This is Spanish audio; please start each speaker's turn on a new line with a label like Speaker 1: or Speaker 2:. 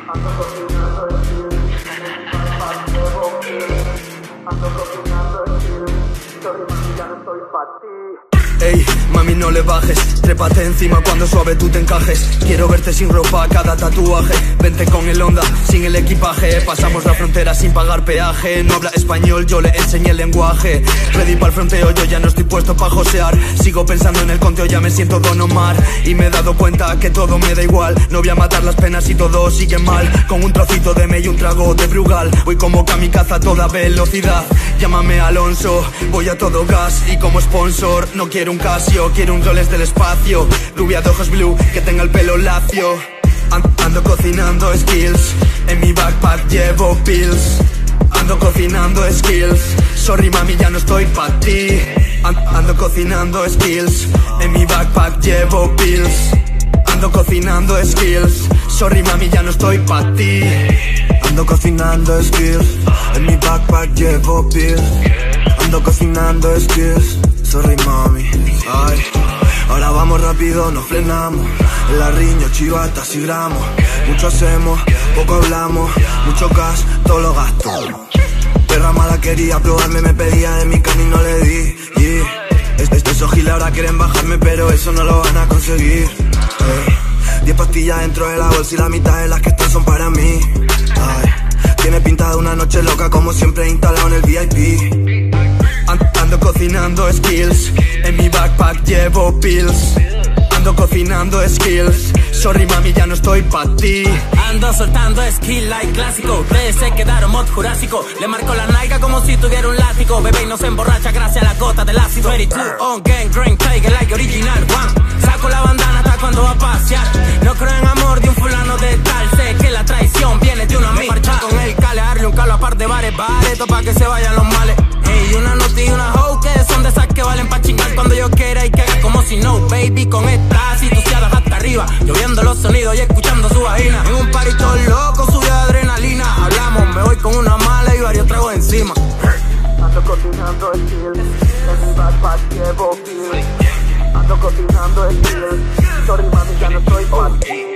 Speaker 1: Ando cocinando skills, llevo kills. Ando cocinando skills, sorry mami, ya no estoy pa' ti.
Speaker 2: Ey, mami no le bajes, trépate encima cuando suave tú te encajes. Quiero verte sin ropa, cada tatuaje. Vente con el Honda, sin el equipaje. Pasamos la frontera sin pagar peaje. No habla español, yo le enseñé el lenguaje. Ready para el fronteo, yo ya no estoy puesto pa' josear. Sigo pensando en el conteo, ya me siento Don Omar. Y me he dado cuenta que todo me da igual. No voy a matar las penas y todo sigue mal. Con un trocito de me y un trago de Brugal. Voy como kamikaze a toda velocidad. Llámame Alonso, voy a todo gas. Y como sponsor, no quiero un Casio, quiero un Rolex del espacio. Rubia de ojos blue, que tenga el pelo lacio. Ando cocinando skills, en mi backpack llevo pills. Ando cocinando skills, sorry mami ya no estoy pa' ti. Ando cocinando skills, en mi backpack llevo pills. Ando cocinando skills, sorry mami ya no estoy pa' ti.
Speaker 3: Ando cocinando skills, en mi backpack llevo pills. Ando cocinando skills, sorry mami. Ay, ahora vamos rápido, no frenamos. En la riña, chivatas y gramos. Mucho hacemos, poco hablamos. Mucho gas, todo lo gasto. Perra mala quería probarme, me pedía de mi carne y no le di. Esos giles ahora quieren bajarme, pero eso no lo van a conseguir. 10 pastillas dentro de la bolsa y la mitad de las que están son para mí. Ay, tiene pinta de una noche loca, como siempre instalado en el VIP.
Speaker 2: Ando cocinando skills, en mi backpack llevo pills. Ando cocinando skills, sorry mami ya no estoy pa' ti.
Speaker 4: Ando soltando skill like clásico. Ustedes se quedaron mod jurásico. Le marco la nalga como si tuviera un látigo. Bebé y no se emborracha gracias a la gota del ácido. 22 on gang, grain, tiger like original one. Saco la bandana hasta cuando va a pasear. No creo en amor de un fulano de tal. Sé que la traición viene de una amiga. Marchar con el cale, darle un calo a par de bares. Bareto pa' que se vayan los males. Ey, una noti y una hoe que son de esas que valen pa' chingar cuando yo quiera y que haga como si no, baby, con estas situaciones hasta arriba, lloviendo los sonidos y escuchando su vagina. En un parito loco sube adrenalina. Hablamos, me voy con una mala y varios tragos encima.
Speaker 1: Ando cocinando skills, en mi backpack llevo pills. Ando cocinando skills, sorry mami ya no estoy pa' ti.